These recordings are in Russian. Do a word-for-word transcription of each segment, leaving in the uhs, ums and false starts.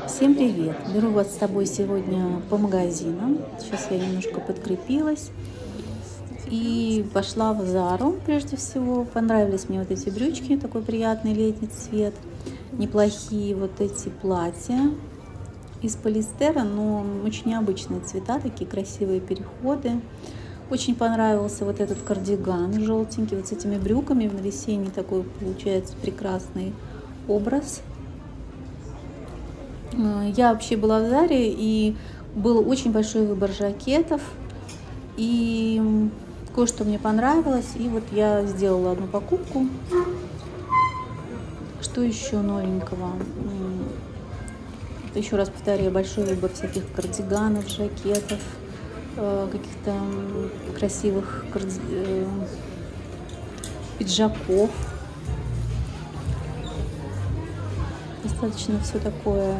Всем привет! Беру вас с тобой сегодня по магазинам. Сейчас я немножко подкрепилась и пошла в Зару прежде всего. Понравились мне вот эти брючки, такой приятный летний цвет. Неплохие вот эти платья из полиэстера, но очень необычные цвета, такие красивые переходы. Очень понравился вот этот кардиган желтенький, вот с этими брюками, в весенний такой получается прекрасный образ. Я вообще была в Заре, и был очень большой выбор жакетов, и кое-что мне понравилось, и вот я сделала одну покупку. Что еще новенького? Еще раз повторяю, большой выбор всяких кардиганов, жакетов, каких-то красивых пиджаков. Достаточно все такое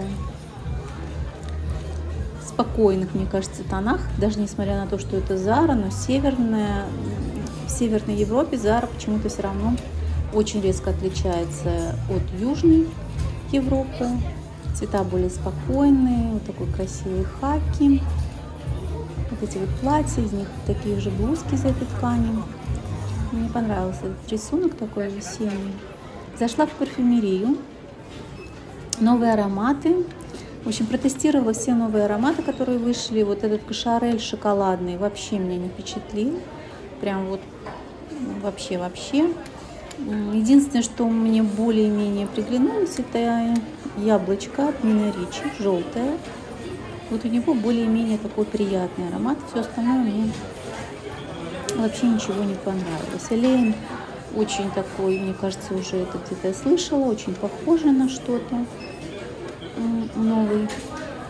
спокойных, мне кажется, тонах, даже несмотря на то, что это Зара, но северная, в Северной Европе Зара почему-то все равно очень резко отличается от Южной Европы. Цвета более спокойные, вот такой красивый хаки, вот эти вот платья, из них такие же блузки из этой ткани. Мне понравился этот рисунок такой весенний. Зашла в парфюмерию. Новые ароматы. В общем, протестировала все новые ароматы, которые вышли. Вот этот Кошарель шоколадный вообще меня не впечатлил. Прям вот вообще-вообще. Единственное, что мне более-менее приглянулось, это яблочко от Нина Ричи, желтое. Вот у него более-менее такой приятный аромат. Все остальное мне вообще ничего не понравилось. Элейн очень такой, мне кажется, уже это где-то я слышала, очень похоже на что-то новый.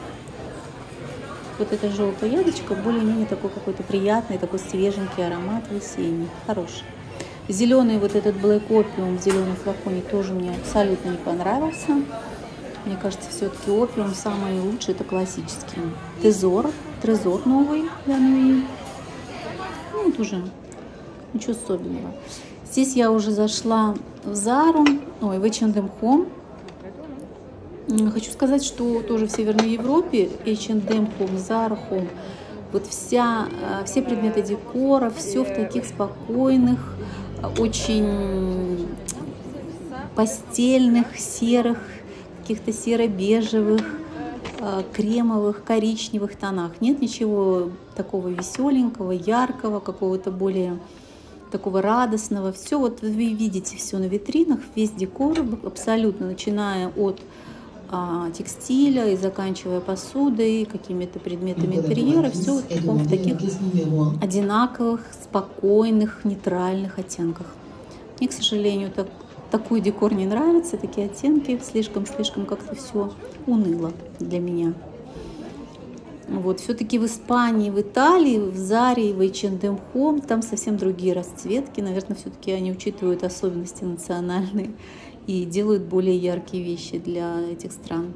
Вот это желтое яблочко, более-менее такой какой-то приятный, такой свеженький аромат весенний, хороший. Зеленый вот этот Black Opium в зеленом флаконе тоже мне абсолютно не понравился. Мне кажется, все-таки Opium самый лучший, это классический. Трезор, Трезор новый для Нуи. Ну, тоже ничего особенного. Здесь я уже зашла в Зару, ой, в эйч энд эм Home. Хочу сказать, что тоже в Северной Европе эйч энд эм Home, Zara Home, вот вся, все предметы декора, все в таких спокойных, очень постельных, серых, каких-то серо-бежевых, кремовых, коричневых тонах. Нет ничего такого веселенького, яркого, какого-то более такого радостного. Все вот вы видите все на витринах, весь декор абсолютно, начиная от а, текстиля и заканчивая посудой, какими-то предметами интерьера, все вот в таких одинаковых, спокойных, нейтральных оттенках. Мне, к сожалению, так, такой декор не нравится, такие оттенки, слишком-слишком как-то все уныло для меня. Вот, все-таки в Испании, в Италии, в Заре, в эйч энд эм Home там совсем другие расцветки. Наверное, все-таки они учитывают особенности национальные и делают более яркие вещи для этих стран.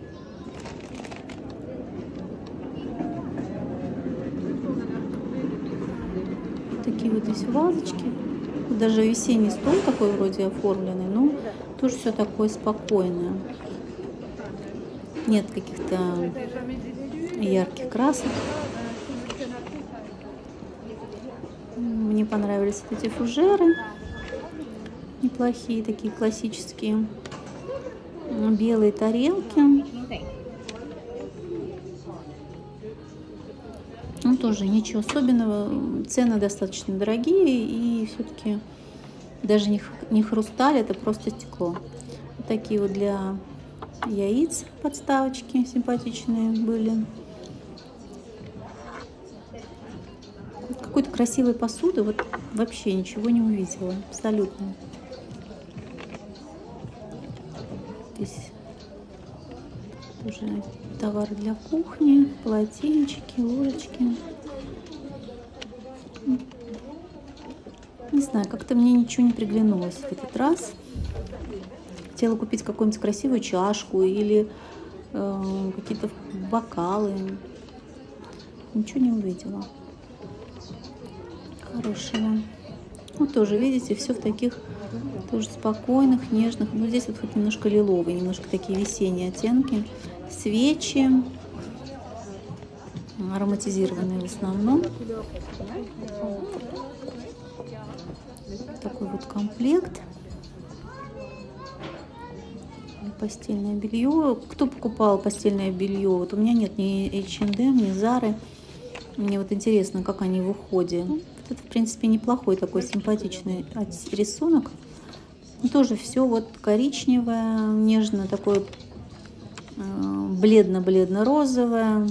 Такие вот здесь вазочки. Даже весенний стол такой вроде оформленный, но тоже все такое спокойное. Нет каких-то ярких красок. Мне понравились эти фужеры. Неплохие, такие классические. Белые тарелки. Ну, тоже ничего особенного. Цены достаточно дорогие. И все-таки даже не хрусталь, это просто стекло. Вот такие вот для яиц подставочки симпатичные были. Какой-то красивой посуды вот вообще ничего не увидела, абсолютно. Здесь уже товары для кухни, полотенчики, ложечки. Не знаю, как-то мне ничего не приглянулось в этот раз. Хотела купить какую-нибудь красивую чашку или э, какие-то бокалы. Ничего не увидела хорошего. Вот тоже, видите, все в таких тоже спокойных, нежных. Ну, здесь вот хоть немножко лиловые, немножко такие весенние оттенки. свечи, ароматизированные в основном. Такой вот комплект. Постельное белье. Кто покупал постельное белье? Вот у меня нет ни эйч энд эм, ни Зары. Мне вот интересно, как они в уходе. Это, в принципе, неплохой такой симпатичный рисунок. И тоже все вот коричневое, нежно такое, бледно-бледно-розовое.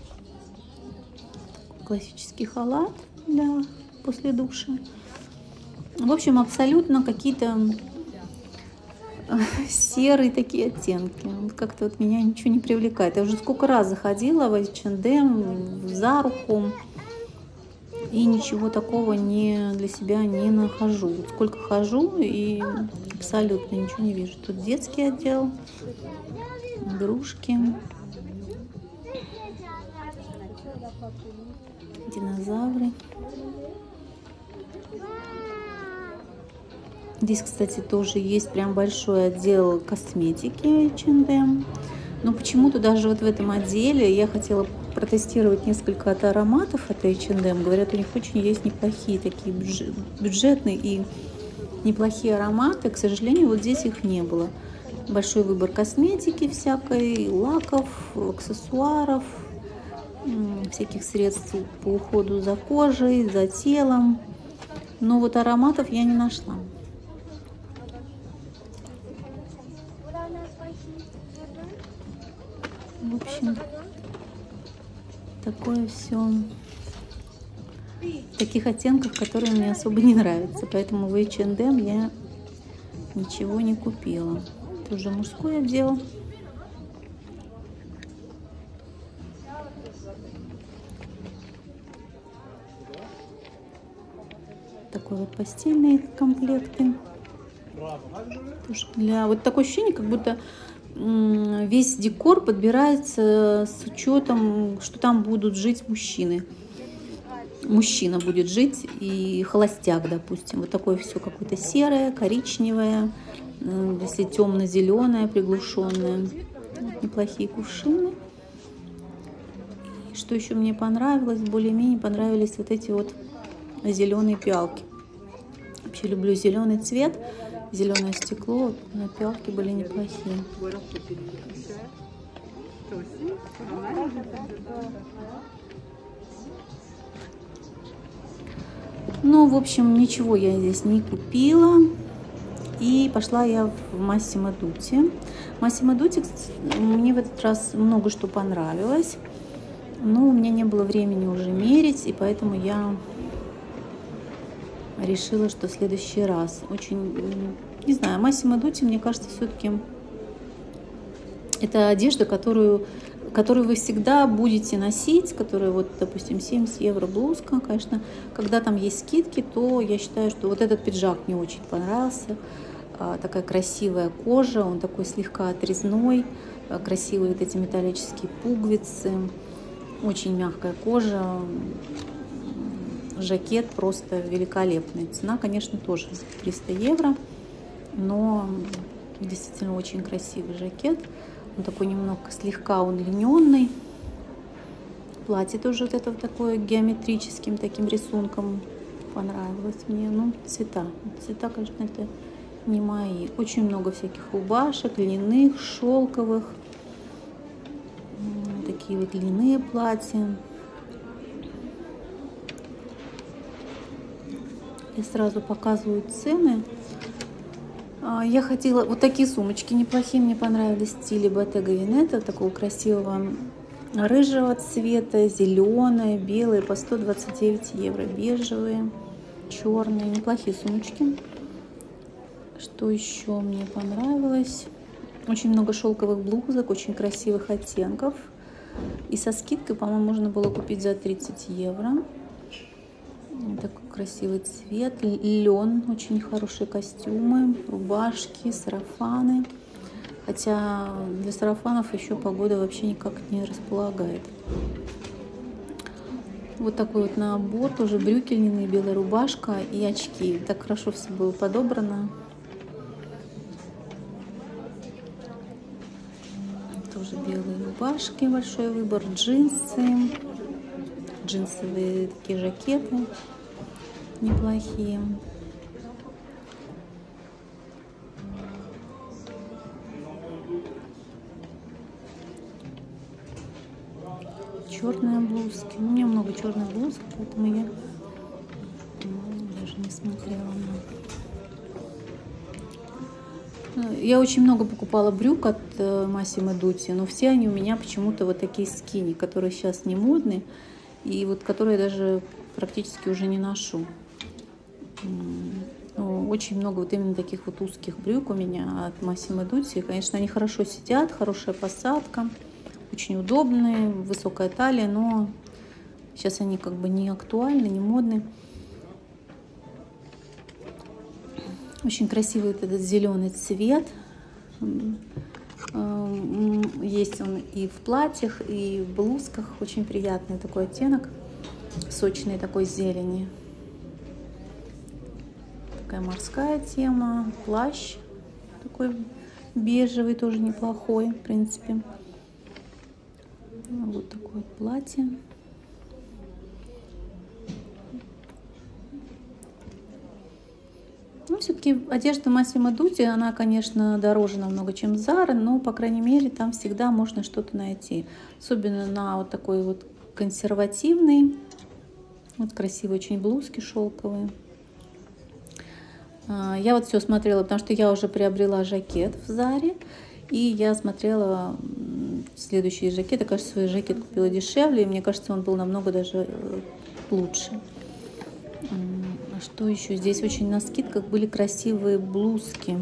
Классический халат для после душа. В общем, абсолютно какие-то серые такие оттенки. Как-то вот меня ничего не привлекает. Я уже сколько раз заходила в эйч энд эм, в Заруху, и ничего такого не для себя не нахожу. Вот сколько хожу, и абсолютно ничего не вижу. Тут детский отдел, игрушки, динозавры. Здесь, кстати, тоже есть прям большой отдел косметики эйч энд эм. Но почему-то даже вот в этом отделе я хотела протестировать несколько от ароматов от эйч энд эм. Говорят, у них очень есть неплохие такие бюджетные и неплохие ароматы. К сожалению, вот здесь их не было. Большой выбор косметики всякой, лаков, аксессуаров, всяких средств по уходу за кожей, за телом. Но вот ароматов я не нашла. В общем, такое все таких оттенков, которые мне особо не нравятся. Поэтому в эйч энд эм я ничего не купила. Тоже мужской отдел. Такой вот постельные комплекты. Тоже для вот такое ощущение, как будто весь декор подбирается с учетом, что там будут жить мужчины. Мужчина будет жить и холостяк, допустим. Вот такое все какое-то серое, коричневое, если темно-зеленое, приглушенное. Вот неплохие кувшины. Что еще мне понравилось? Более-менее понравились вот эти вот зеленые пиалки. Вообще люблю зеленый цвет. Зеленое стекло, на пиалки были неплохие. Ну, в общем, ничего я здесь не купила. И пошла я в Массимо Дутти. Массимо Дутти, мне в этот раз много что понравилось. Но у меня не было времени уже мерить, и поэтому я решила, что в следующий раз. Очень, не знаю, Массимо Дутти, мне кажется, все-таки это одежда, которую, которую вы всегда будете носить, которая, вот, допустим, семьдесят евро блузка, конечно, когда там есть скидки, то я считаю, что вот этот пиджак мне очень понравился. Такая красивая кожа, он такой слегка отрезной, красивые вот эти металлические пуговицы, очень мягкая кожа. Жакет просто великолепный. Цена, конечно, тоже триста евро, но действительно очень красивый жакет. Он такой немного слегка удлиненный. Платье тоже вот это вот такое геометрическим таким рисунком понравилось мне. Ну, цвета. Цвета, конечно, это не мои. Очень много всяких рубашек, льняных, шелковых. Такие вот длинные платья. Я сразу показываю цены. Я хотела... Вот такие сумочки неплохие, мне понравились в стиле Bottega Veneta, такого красивого рыжего цвета, зеленые, белые, по сто двадцать девять евро, бежевые, черные, неплохие сумочки. Что еще мне понравилось? Очень много шелковых блузок, очень красивых оттенков. И со скидкой, по-моему, можно было купить за тридцать евро. Такой красивый цвет, лен, очень хорошие костюмы, рубашки, сарафаны. Хотя для сарафанов еще погода вообще никак не располагает. Вот такой вот набор, тоже брюки льняные, белая рубашка и очки. Так хорошо все было подобрано. Тоже белые рубашки, большой выбор, джинсы, джинсовые такие жакеты неплохие. Черные блузки. У меня много черных блузок, поэтому я даже не смотрела на... Я очень много покупала брюк от Massimo Dutti, но все они у меня почему-то вот такие скини, которые сейчас не модны, и вот которые я даже практически уже не ношу. Ну, очень много вот именно таких вот узких брюк у меня от Massimo Dutti. Конечно, они хорошо сидят, хорошая посадка, очень удобные, высокая талия, но сейчас они как бы не актуальны, не модны. Очень красивый вот этот зеленый цвет. Есть он и в платьях, и в блузках. Очень приятный такой оттенок, сочный такой зелени. Такая морская тема, плащ такой бежевый, тоже неплохой, в принципе. Вот такое вот платье. Ну, все-таки одежда Massimo Dutti, она, конечно, дороже намного, чем Zara, но, по крайней мере, там всегда можно что-то найти. Особенно на вот такой вот консервативный. Вот красивые очень блузки шелковые. Я вот все смотрела, потому что я уже приобрела жакет в Заре. И я смотрела следующие жакеты. Кажется, свой жакет купила дешевле. И мне кажется, он был намного даже лучше. А что еще? Здесь очень на скидках были красивые блузки.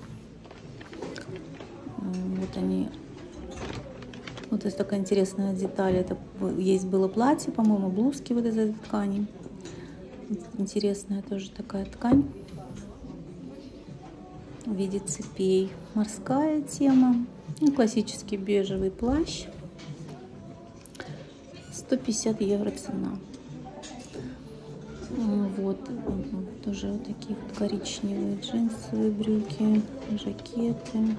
Вот они. Вот это такая интересная деталь. Это есть было платье, по-моему, блузки вот из этой ткани. Интересная тоже такая ткань. В виде цепей. Морская тема. Ну, классический бежевый плащ. сто пятьдесят евро цена. Вот. Тоже вот такие вот коричневые джинсовые брюки, жакеты.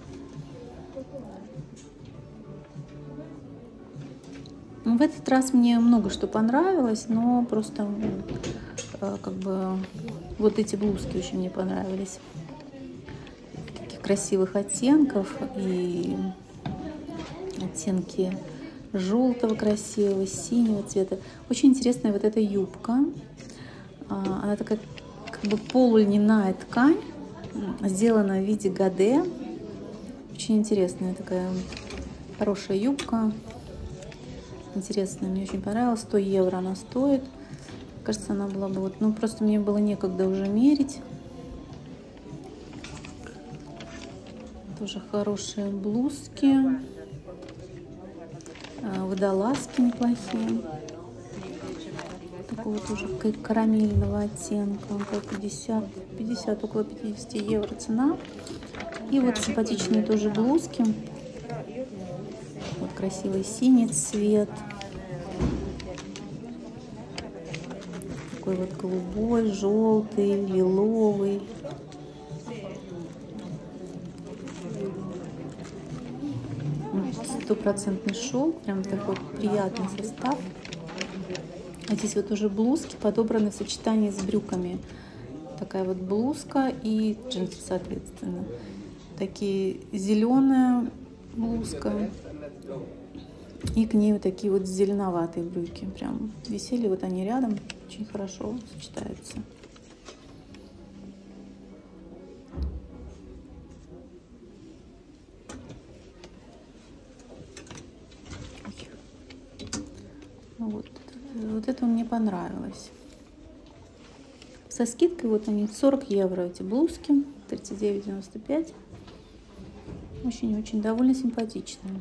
В этот раз мне много что понравилось, но просто как бы вот эти блузки очень мне понравились. Красивых оттенков и оттенки желтого красивого, синего цвета. Очень интересная вот эта юбка. Она такая как бы полульняная ткань, сделана в виде гаде. Очень интересная такая хорошая юбка. Интересная, мне очень понравилась. сто евро она стоит. Кажется, она была бы вот, ну просто мне было некогда уже мерить. Тоже хорошие блузки, водолазки неплохие. Такого тоже карамельного оттенка, около пятьдесят, пятьдесят, около пятидесяти евро цена. И вот симпатичные тоже блузки. Вот красивый синий цвет. Такой вот голубой, желтый, лиловый. Стопроцентный шелк, прям такой приятный состав. А здесь вот уже блузки подобраны в сочетании с брюками. Такая вот блузка и джинсы, соответственно. Такие зеленая блузка и к ней вот такие вот зеленоватые брюки. Прям висели вот они рядом, очень хорошо сочетаются. Вот, вот это мне понравилось. Со скидкой вот они сорок евро эти блузки, тридцать девять девяносто пять. Очень-очень довольно симпатичные.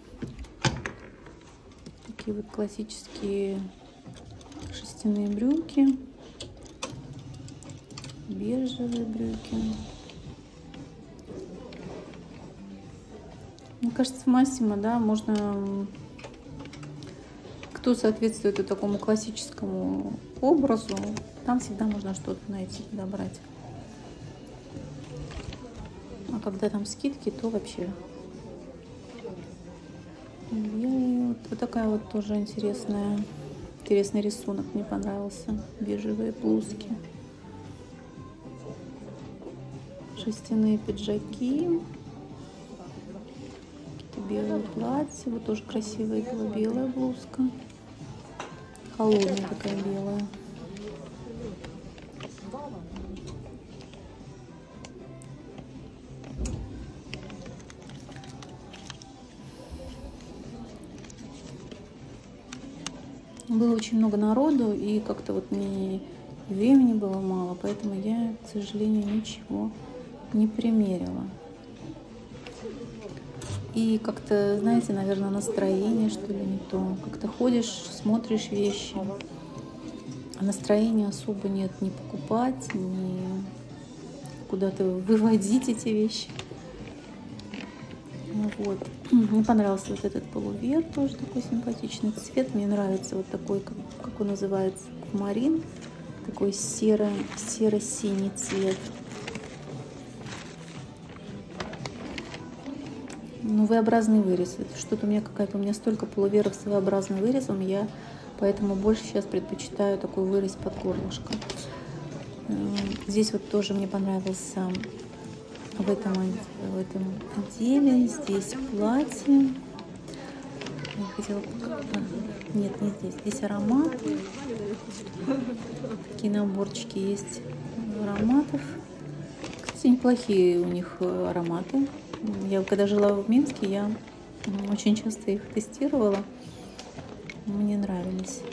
Такие вот классические шерстяные брюки, бежевые брюки. Мне кажется, в Massimo, да, можно... Кто соответствует и такому классическому образу, там всегда можно что-то найти, подобрать. А когда там скидки, то вообще белый. Вот, вот такая вот тоже интересная, интересный рисунок мне понравился. Бежевые блузки. Шерстяные пиджаки. Белое платье. Вот тоже красивая была белая блузка. Холодная такая белая. Было очень много народу, и как-то вот мне времени было мало, поэтому я, к сожалению, ничего не примерила. И как-то, знаете, наверное, настроение, что ли, не то. Как-то ходишь, смотришь вещи, а настроения особо нет ни покупать, ни куда-то выводить эти вещи. Вот. Мне понравился вот этот полувер, тоже такой симпатичный цвет. Мне нравится вот такой, как, как он называется, аквамарин. Такой серо, серо-синий цвет. Ну, V-образный вырез. Что-то у меня какая-то, у меня столько полуверов с V-образным вырезом, я поэтому больше сейчас предпочитаю такой вырез под горлышко. Здесь вот тоже мне понравился в этом, в этом отделе. Здесь платье. Я хотела показать. Нет, не здесь. Здесь аромат. Такие наборчики есть ароматов. Кстати, неплохие у них ароматы. Я когда жила в Минске, я очень часто их тестировала. Мне нравились.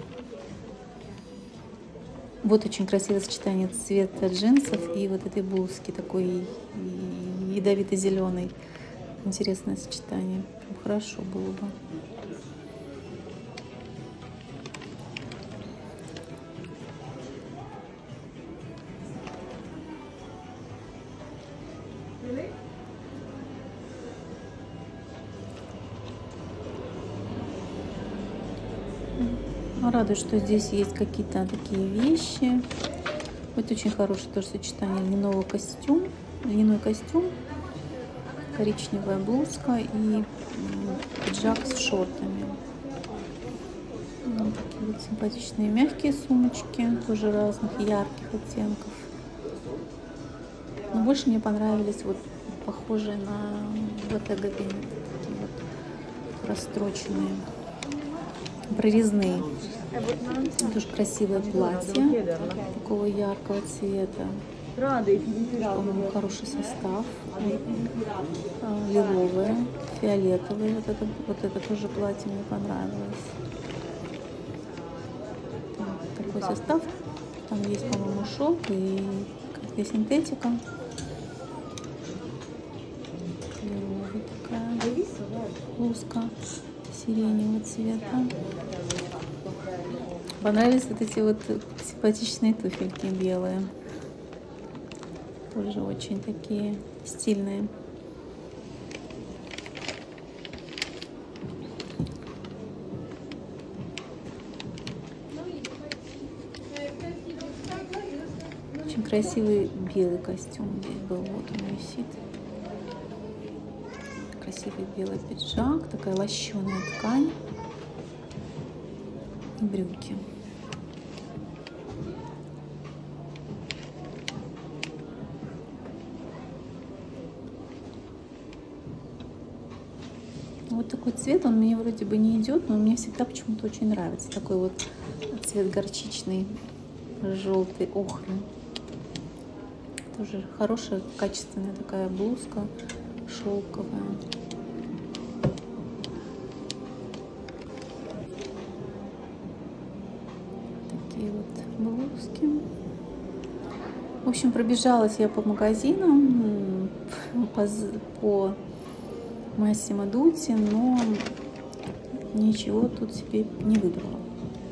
Вот очень красивое сочетание цвета джинсов и вот этой блузки, такой ядовито-зеленый. Интересное сочетание. Хорошо было бы. Радует, что здесь есть какие-то такие вещи. Вот очень хорошее тоже сочетание льняного костюм, льняной костюм, коричневая блузка и пиджак с шортами. Вот такие вот симпатичные мягкие сумочки, тоже разных ярких оттенков. Но больше мне понравились вот похожие на Bottega Veneta, такие вот растроченные, прорезные. Тоже красивое платье такого яркого цвета. По-моему, хороший состав. Лиловое, фиолетовое. Вот это, вот это тоже платье мне понравилось. Такой состав. Там есть, по-моему, шелк и какая-то синтетика. Лиловая такая блузка сиреневого цвета. Понравились вот эти вот симпатичные туфельки белые. Тоже очень такие стильные. Очень красивый белый костюм здесь был. Вот он висит. Красивый белый пиджак. Такая лощеная ткань. И брюки. Вот такой цвет, он мне вроде бы не идет, но мне всегда почему-то очень нравится. Такой вот цвет горчичный, желтый, охры. Тоже хорошая, качественная такая блузка, шелковая. Такие вот блузки. В общем, пробежалась я по магазинам, по, по Массимо Дутти, но ничего тут себе не выбрала.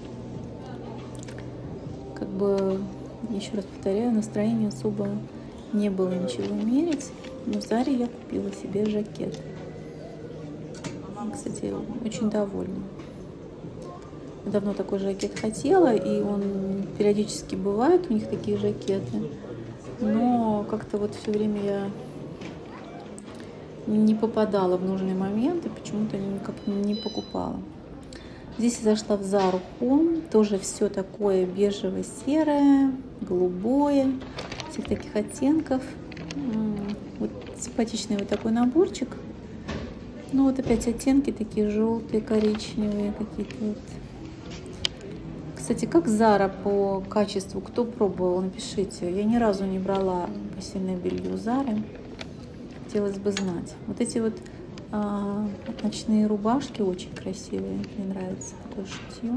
Как бы, еще раз повторяю, настроения особо не было ничего мерить, но в Заре я купила себе жакет. Кстати, очень довольна. Давно такой жакет хотела, и он периодически бывает, у них такие жакеты. Но как-то вот все время я не попадала в нужный момент и почему-то никак не покупала. Здесь я зашла в Zara Home, тоже все такое бежево-серое, голубое, всех таких оттенков. Вот симпатичный вот такой наборчик. Ну вот опять оттенки такие желтые, коричневые какие-то вот. Кстати, как Zara по качеству, кто пробовал, напишите. Я ни разу не брала постельное белье Zara. Хотелось бы знать. Вот эти вот а, ночные рубашки очень красивые. Мне нравится такое шитье.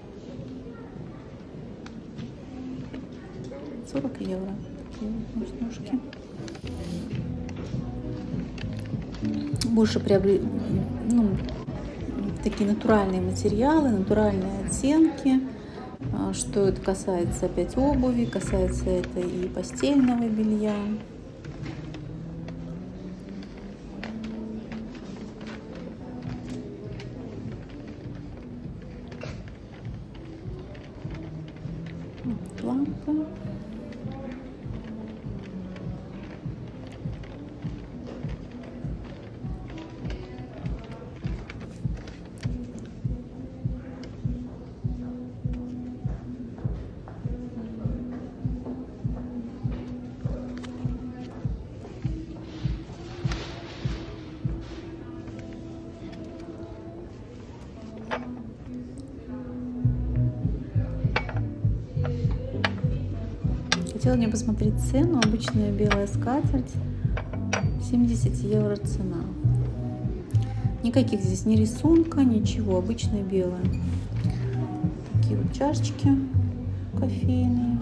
сорок евро. Такие вот ножки. Больше приобрели, ну, такие натуральные материалы, натуральные оттенки. Что это касается опять обуви, касается это и постельного белья. Лампы. Хотела мне посмотреть цену. Обычная белая скатерть, семьдесят евро цена. Никаких здесь ни рисунка, ничего, обычная белая. Такие вот чашечки кофейные.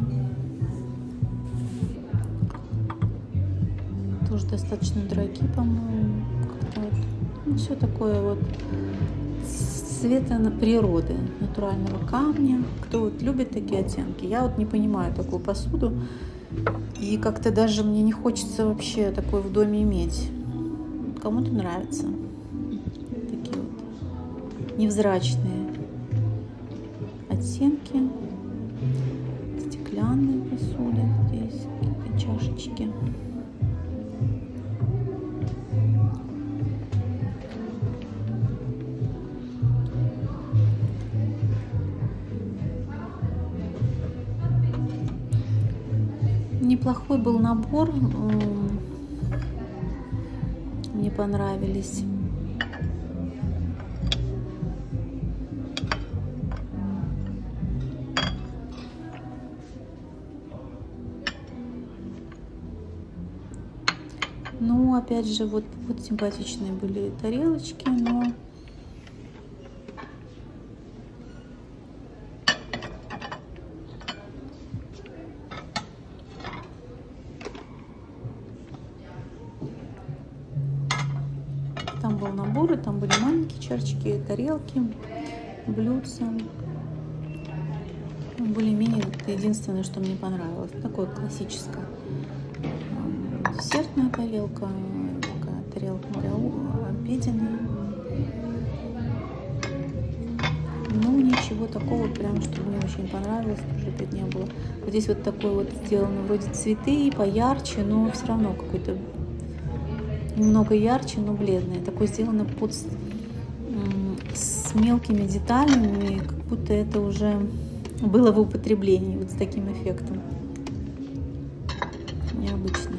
Тоже достаточно дорогие, по-моему. Вот. Ну, все такое вот цвета на природы, натурального камня. Кто вот любит такие оттенки. Я вот не понимаю такую посуду. И как-то даже мне не хочется вообще такое в доме иметь. Кому-то нравится. Такие вот невзрачные оттенки. Стеклянные посуды. Здесь какие-то чашечки. Неплохой был набор, мне понравились. Ну, опять же, вот, вот симпатичные были тарелочки, но там был набор, и там были маленькие чашечки, тарелки, блюдца. Более-менее это единственное, что мне понравилось. Такое классическое. Десертная тарелка, такая тарелка для обеденная. Ну, ничего такого, прям, что мне очень понравилось, тоже опять не было. Вот здесь вот такое вот сделано, вроде цветы, поярче, но все равно какой-то немного ярче, но бледное. Такое сделано под, с мелкими деталями, как будто это уже было в употреблении, вот с таким эффектом. Необычное.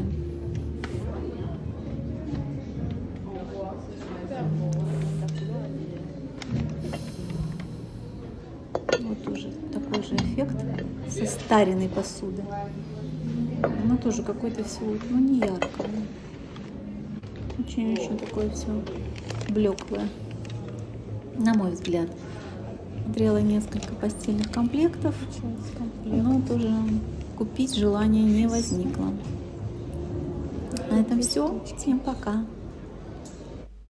Вот тоже такой же эффект со старенной посуды. Но тоже какой-то все, ну, не яркое. Очень-очень такое все блеклое, на мой взгляд. Смотрела несколько постельных комплектов, но тоже купить желания не возникло. На этом все. Всем пока.